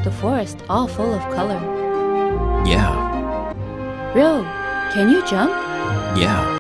the forest all full of color. Yeah. Ro, can you jump? Yeah.